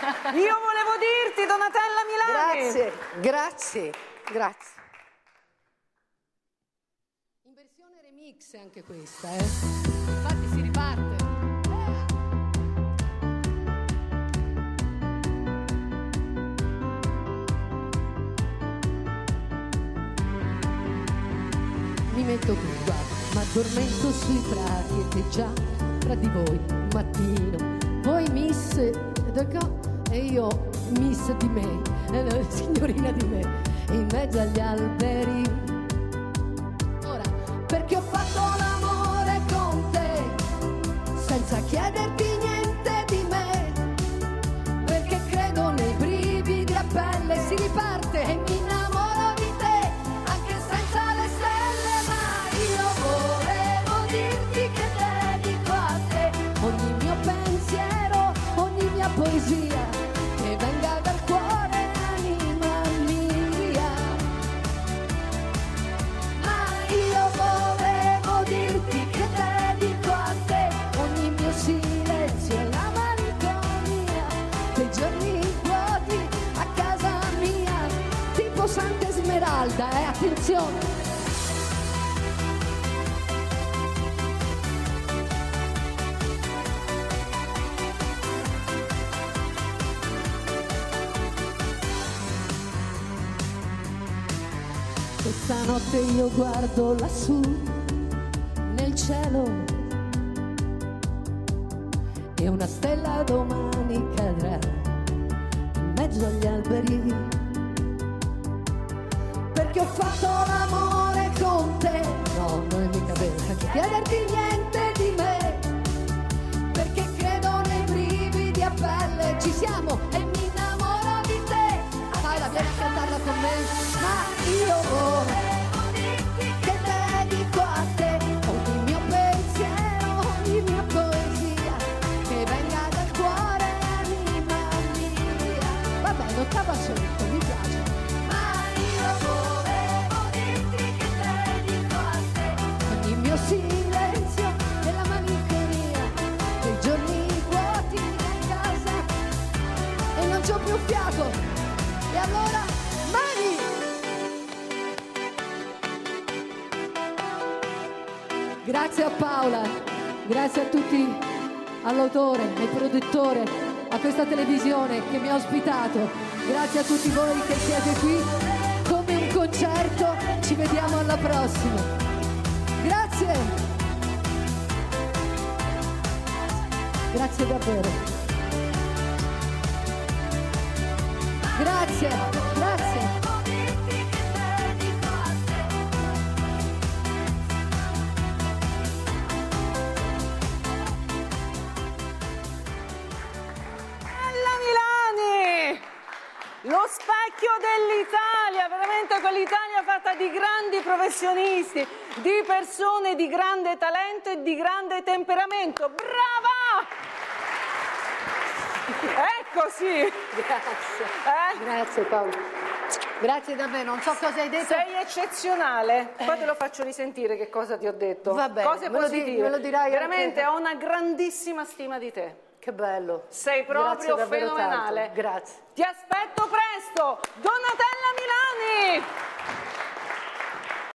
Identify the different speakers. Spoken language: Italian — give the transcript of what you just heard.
Speaker 1: Io volevo dirti, Donatella Milani.
Speaker 2: Grazie. In versione remix anche questa, Infatti si riparte. Mi metto qui, guarda, ma addormento sui prati e te già tra di voi mattino. Voi miss e io miss di me, signorina di me, in mezzo agli alberi. Ora, perché ho fatto l'amore con te, senza chiederti niente di me, perché credo nei brividi a pelle, si riparte e mi innamoro di te, anche senza le stelle, ma io volevo dirti che dedico a te ogni mio pensiero, ogni mia poesia, che venga dal cuore, anima mia. Ma io volevo dirti che dedico a te ogni mio silenzio e la malinconia dei giorni vuoti a casa mia, tipo Santa Esmeralda, attenzione. Questa notte io guardo lassù nel cielo e una stella domani cadrà in mezzo agli alberi, perché ho fatto l'amore con te. No, non è mica vero, senza chiederti niente di me, perché credo nei brividi a pelle, ci siamo e mi innamoro di te. Paola, vieni a cantarla con me. Ma io volevo dirti che dedico a te ogni mio pensiero, ogni mia poesia, che venga dal cuore, anima mia. Vabbè, l'ottava solista, mi piace. Ma io volevo dirti che dedico a te ogni mio silenzio e la malinconia dei giorni vuoti in casa e non c'ho più fiato. E allora, mani! Grazie a Paola, grazie a tutti, all'autore, al produttore, a questa televisione che mi ha ospitato. Grazie a tutti voi che siete qui come un concerto. Ci vediamo alla prossima. Grazie. Grazie davvero. Grazie, grazie.
Speaker 1: Lo specchio dell'Italia, veramente quell'Italia fatta di grandi professionisti, di persone di grande talento e di grande temperamento. Brava! Ecco sì.
Speaker 2: Grazie. Grazie Paolo. Grazie davvero, non so cosa hai detto.
Speaker 1: Sei eccezionale. Poi te lo faccio risentire che cosa ti ho detto.
Speaker 2: Va bene,
Speaker 1: cose positive.
Speaker 2: me lo dirai
Speaker 1: veramente
Speaker 2: anche.
Speaker 1: ho una grandissima stima di te.
Speaker 2: Che bello.
Speaker 1: Sei proprio fenomenale.
Speaker 2: Grazie.
Speaker 1: Ti aspetto presto, Donatella Milani!